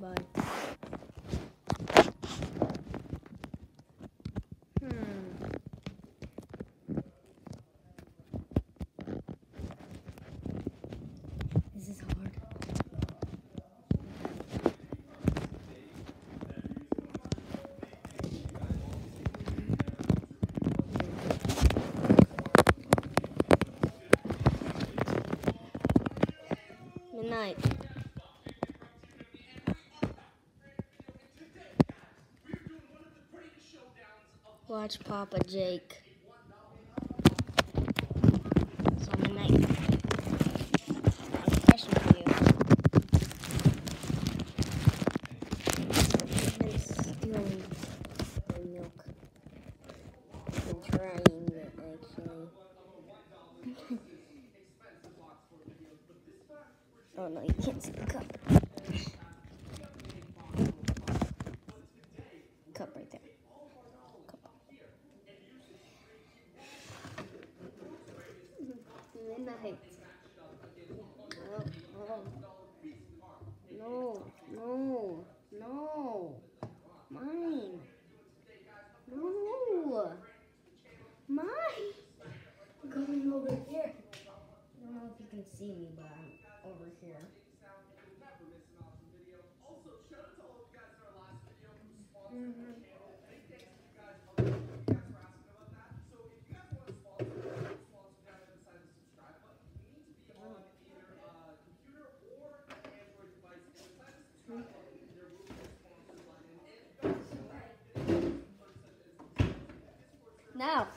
bye. This is hard. Midnight. Watch Papa Jake. So midnight. I have a question for you. I've been stealing my milk. I've been trying it actually. Oh no, you can't see the cup. Cup right there. Cup. Midnight. Oh. No. Mine. No. Mine. I'm coming over here. I don't know if you can see me, but I'm over here. Now.